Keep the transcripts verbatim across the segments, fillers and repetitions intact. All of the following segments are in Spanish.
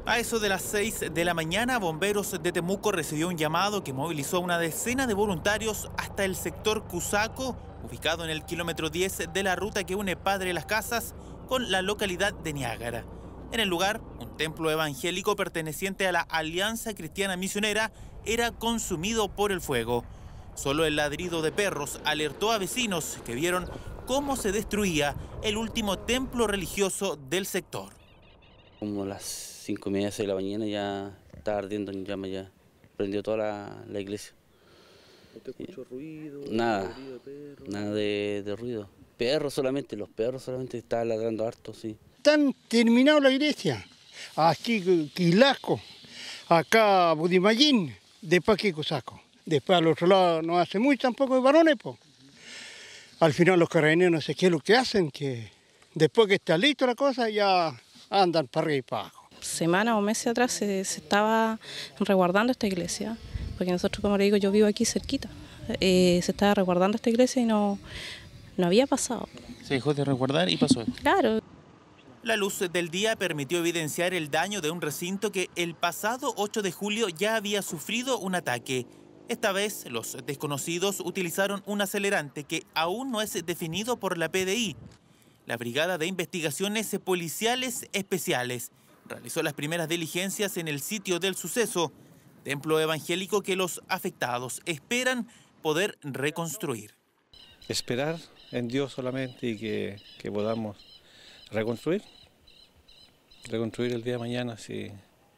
A eso de las seis de la mañana, Bomberos de Temuco recibió un llamado que movilizó a una decena de voluntarios hasta el sector Cusaco, ubicado en el kilómetro diez de la ruta que une Padre Las Casas con la localidad de Niágara. En el lugar, un templo evangélico perteneciente a la Alianza Cristiana Misionera era consumido por el fuego. Solo el ladrido de perros alertó a vecinos que vieron cómo se destruía el último templo religioso del sector. Como las cinco y media, seis de la mañana ya estaba ardiendo en llamas, ya prendió toda la, la iglesia. ¿No te escuchó ruido? Nada, ruido de perro? nada de, de ruido. Perros solamente, los perros solamente estaban ladrando harto, sí. Están terminado la iglesia, aquí Quilasco, acá Budimayín, después aquí Cusaco. Después al otro lado no hace mucho tampoco de varones, pues. Al final los carabineros no sé qué es lo que hacen, que después que está listo la cosa ya andan para arriba y para abajo. Semanas o meses atrás se, se estaba resguardando esta iglesia, porque nosotros, como le digo, yo vivo aquí cerquita. Eh, se estaba resguardando esta iglesia y no, no había pasado. Se dejó de resguardar y pasó. Claro. La luz del día permitió evidenciar el daño de un recinto que el pasado ocho de julio ya había sufrido un ataque. Esta vez, los desconocidos utilizaron un acelerante que aún no es definido por la P D I. La Brigada de Investigaciones Policiales Especiales realizó las primeras diligencias en el sitio del suceso, templo evangélico que los afectados esperan poder reconstruir. Esperar en Dios solamente y que, que podamos reconstruir, reconstruir el día de mañana si,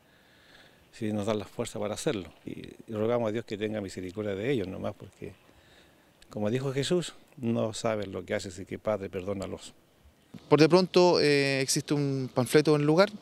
si nos dan la fuerza para hacerlo. Y, y rogamos a Dios que tenga misericordia de ellos nomás, porque como dijo Jesús, no saben lo que haces y que Padre, perdónalos. Por de pronto eh, existe un panfleto en el lugar,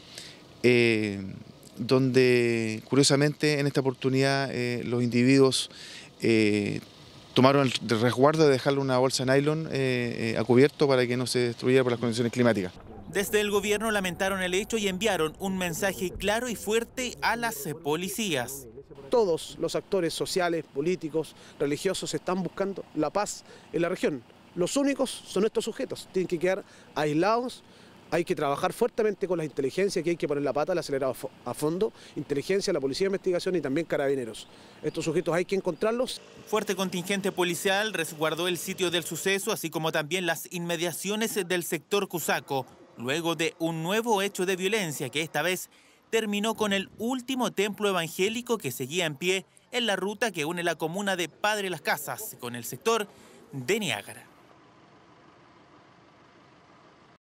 eh, donde curiosamente en esta oportunidad eh, los individuos eh, tomaron el resguardo de dejarle una bolsa de nylon eh, eh, a cubierto para que no se destruyera por las condiciones climáticas. Desde el gobierno lamentaron el hecho y enviaron un mensaje claro y fuerte a las policías. Todos los actores sociales, políticos, religiosos están buscando la paz en la región. Los únicos son estos sujetos, tienen que quedar aislados, hay que trabajar fuertemente con las inteligencias, que hay que poner la pata al acelerado a fondo, inteligencia, la policía de investigación y también carabineros. Estos sujetos hay que encontrarlos. Fuerte contingente policial resguardó el sitio del suceso, así como también las inmediaciones del sector Cusaco, luego de un nuevo hecho de violencia que esta vez terminó con el último templo evangélico que seguía en pie en la ruta que une la comuna de Padre Las Casas con el sector de Niágara.